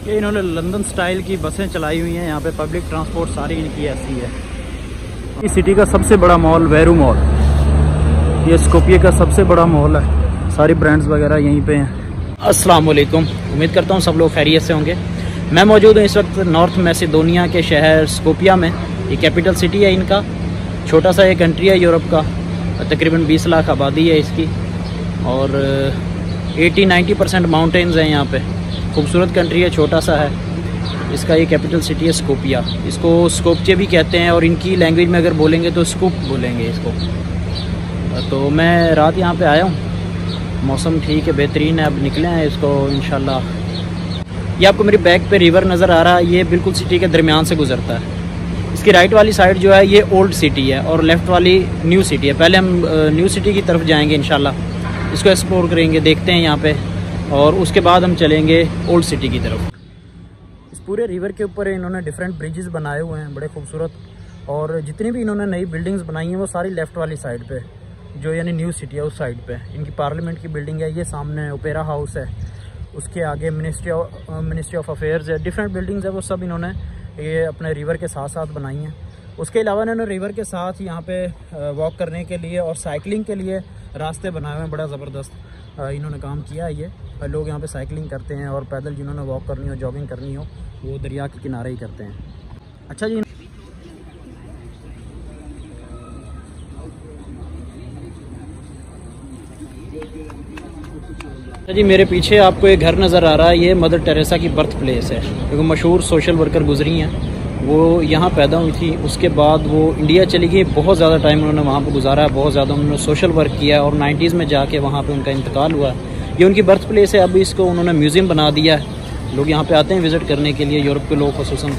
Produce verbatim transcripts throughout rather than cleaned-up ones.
ये इन्होंने London style की बसें चलाई हुई हैं। यहाँ पे पब्लिक ट्रांसपोर्ट सारी इनकी ऐसी है। इस सिटी का सबसे बड़ा मॉल वेरू मॉल, ये स्कोपिया का सबसे बड़ा मॉल है। सारी ब्रांड्स वगैरह यहीं पे हैं। अस्सलाम वालेकुम, उम्मीद करता हूँ सब लोग खैरियत से होंगे। मैं मौजूद हूँ इस वक्त नॉर्थ मैसेडोनिया के शहर स्कोपिया में। ये कैपिटल सिटी है इनका। छोटा सा ये कंट्री है यूरोप का, तकरीबन बीस लाख आबादी है इसकी और अस्सी नब्बे परसेंट माउंटेन्स हैं यहाँ पे। खूबसूरत कंट्री है, छोटा सा है। इसका ये कैपिटल सिटी है स्कोपिया। इसको स्कोपचे भी कहते हैं और इनकी लैंग्वेज में अगर बोलेंगे तो स्कूप बोलेंगे इसको। तो मैं रात यहाँ पे आया हूँ, मौसम ठीक है, बेहतरीन है। अब निकले हैं इसको इंशाल्लाह। ये आपको मेरी बैक पे रिवर नज़र आ रहा है, ये बिल्कुल सिटी के दरमियान से गुजरता है। इसकी राइट वाली साइड जो है ये ओल्ड सिटी है और लेफ़्ट वाली न्यू सिटी है। पहले हम न्यू सिटी की तरफ जाएंगे इंशाल्लाह, इसको एक्सप्लोर करेंगे, देखते हैं यहाँ पे, और उसके बाद हम चलेंगे ओल्ड सिटी की तरफ। इस पूरे रिवर के ऊपर इन्होंने डिफरेंट ब्रिजेस बनाए हुए हैं, बड़े खूबसूरत। और जितनी भी इन्होंने नई बिल्डिंग्स बनाई हैं वो सारी लेफ़्ट वाली साइड पे, जो यानी न्यू सिटी है उस साइड पे। इनकी पार्लियामेंट की बिल्डिंग है, ये सामने ओपेरा हाउस है, उसके आगे ministry of ministry of affairs है। डिफरेंट बिल्डिंग्स है, वो सब इन्होंने ये अपने रिवर के साथ साथ बनाई हैं। उसके अलावा इन्होंने रिवर के साथ यहाँ पे वॉक करने के लिए और साइकिलिंग के लिए रास्ते बनाए हुए हैं। बड़ा ज़बरदस्त इन्होंने काम किया है। ये लोग यहाँ पे साइकिलिंग करते हैं और पैदल जिन्होंने वॉक करनी हो, जॉगिंग करनी हो, वो दरिया के किनारे ही करते हैं। अच्छा जी, जी मेरे पीछे आपको एक घर नज़र आ रहा है, ये मदर टेरेसा की बर्थ प्लेस है। क्योंकि मशहूर सोशल वर्कर गुजरी हैं, वो यहाँ पैदा हुई थी। उसके बाद वो इंडिया चली गई। बहुत ज़्यादा टाइम उन्होंने वहाँ पर गुजारा है, बहुत ज़्यादा उन्होंने सोशल वर्क किया और नाइन्टीज़ में जाके वहाँ पे उनका इंतकाल हुआ। ये उनकी बर्थ प्लेस है। अब इसको उन्होंने म्यूज़ियम बना दिया है। लोग यहाँ पे आते हैं विज़िट करने के लिए, यूरोप के लोग ख़ुसूसन।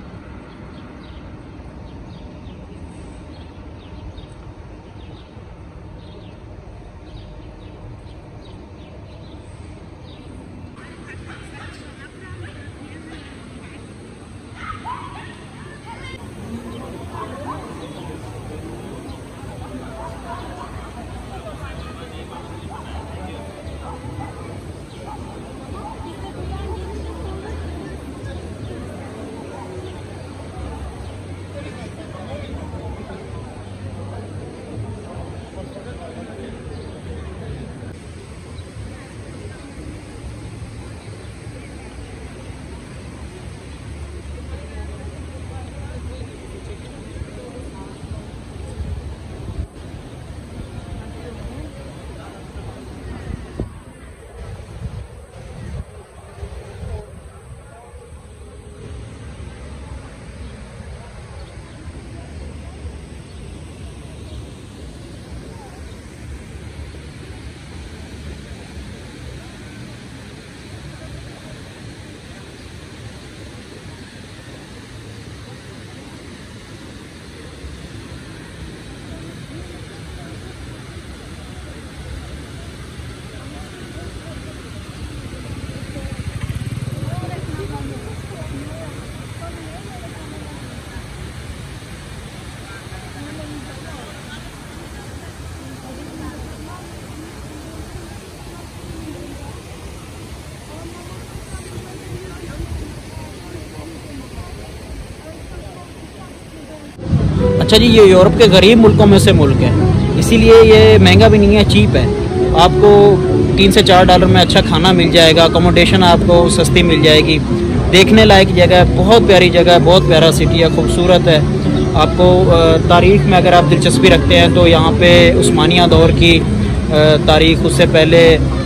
अच्छा जी, ये यूरोप के गरीब मुल्कों में से मुल्क है, इसीलिए ये महंगा भी नहीं है, चीप है। आपको तीन से चार डॉलर में अच्छा खाना मिल जाएगा, अकोमोडेशन आपको सस्ती मिल जाएगी। देखने लायक जगह है, बहुत प्यारी जगह है, बहुत प्यारा सिटी है, खूबसूरत है। आपको तारीख़ में अगर आप दिलचस्पी रखते हैं तो यहाँ पे उस्मानिया दौर की तारीख़, उससे पहले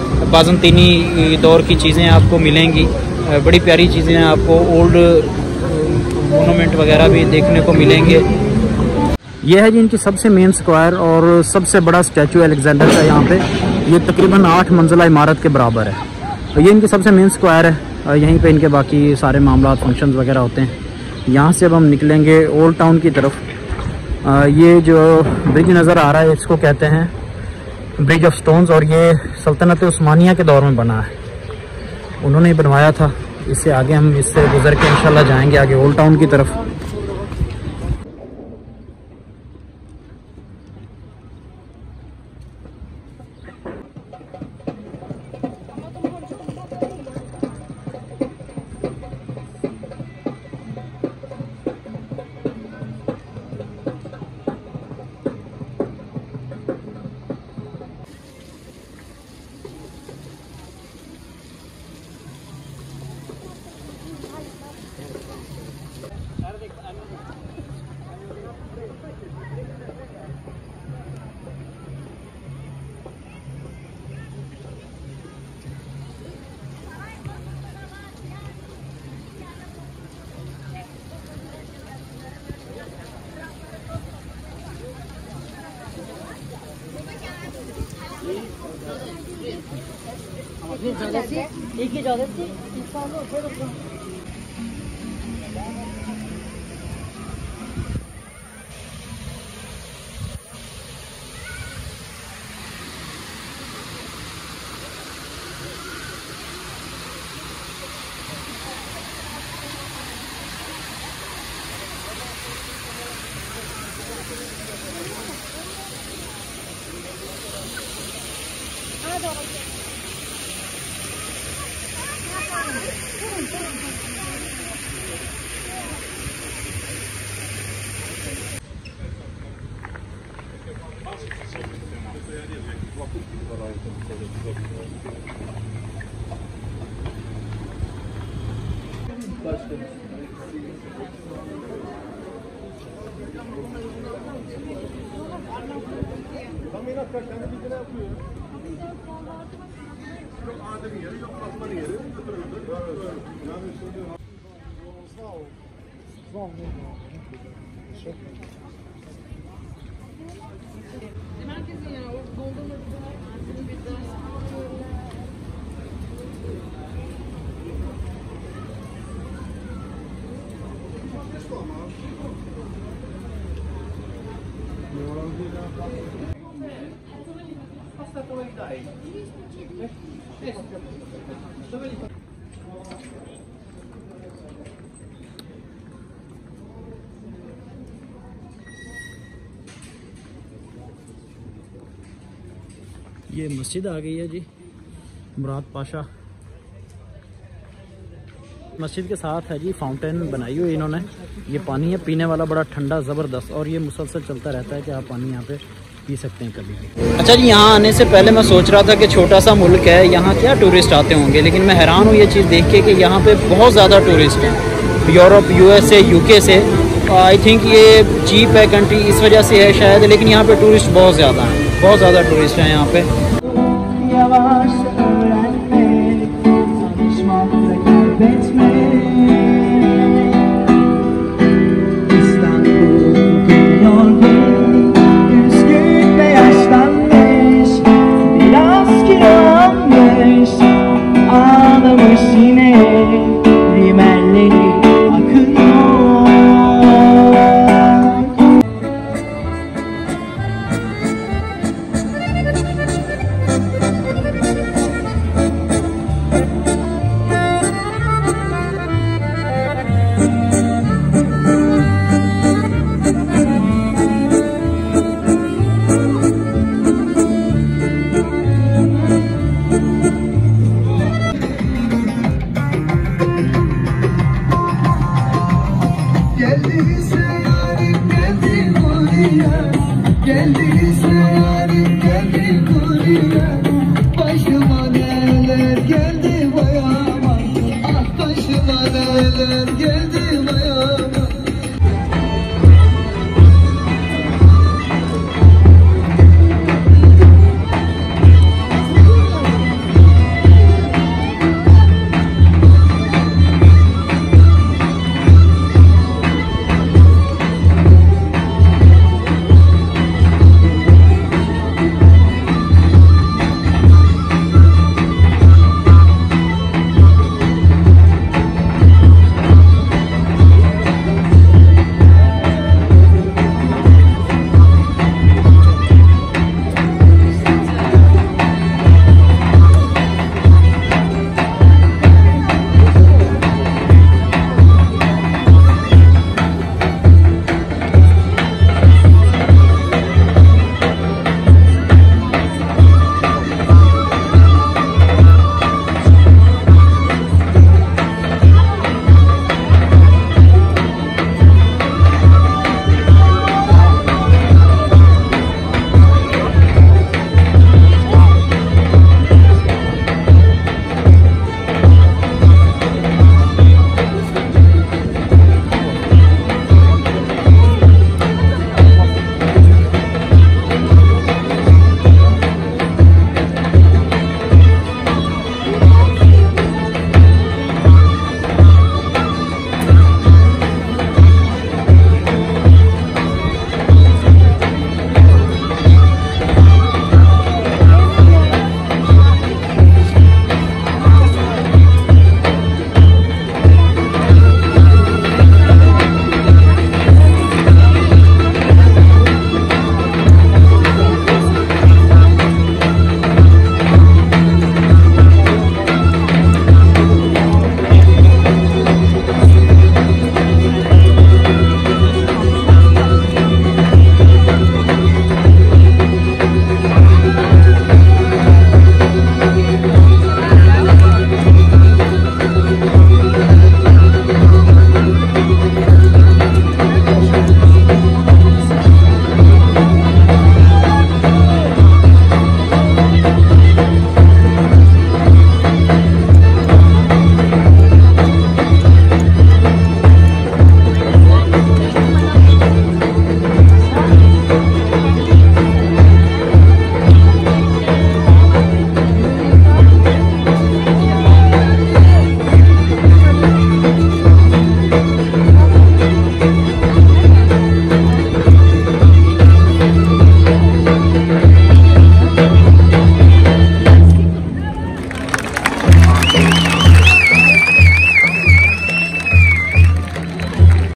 बाज़ंतीनी दौर की चीज़ें आपको मिलेंगी। बड़ी प्यारी चीज़ें आपको ओल्ड मोनूमेंट वगैरह भी देखने को मिलेंगे। यह है जी इनकी सबसे मेन स्क्वायर और सबसे बड़ा स्टैचू अलेक्जेंडर का यहाँ पे। ये तकरीबन आठ मंजिला इमारत के बराबर है। तो ये इनकी सबसे मेन स्क्वायर है। यहीं पे इनके बाकी सारे मामला फंक्शंस वगैरह होते हैं। यहाँ से अब हम निकलेंगे ओल्ड टाउन की तरफ। ये जो ब्रिज नज़र आ रहा है इसको कहते हैं ब्रिज ऑफ स्टोन्स, और ये सल्तनत उस्मानिया के दौर में बना है, उन्होंने बनवाया था। इससे आगे हम इससे गुजर के इंशाल्लाह जाएंगे आगे ओल्ड टाउन की तरफ। एक ही इजाजत थी। ये मस्जिद आ गई है जी, मुराद पाशा मस्जिद के साथ है जी फाउंटेन बनाई हुई इन्होंने। ये पानी है पीने वाला, बड़ा ठंडा ज़बरदस्त, और ये मुसलसल चलता रहता है कि आप पानी यहाँ पे पी सकते हैं कभी भी। अच्छा जी, यहाँ आने से पहले मैं सोच रहा था कि छोटा सा मुल्क है, यहाँ क्या टूरिस्ट आते होंगे, लेकिन मैं हैरान हूँ ये चीज़ देख के कि यहाँ पे बहुत ज़्यादा टूरिस्ट हैं, यूरोप, यूएसए, यूके से। आई थिंक ये चीप है कंट्री, इस वजह से है शायद, लेकिन यहाँ पे टूरिस्ट बहुत ज़्यादा हैं, बहुत ज़्यादा टूरिस्ट हैं यहाँ पे। Başıma neler geldi bayağı, ah başıma neler geldi bayağı.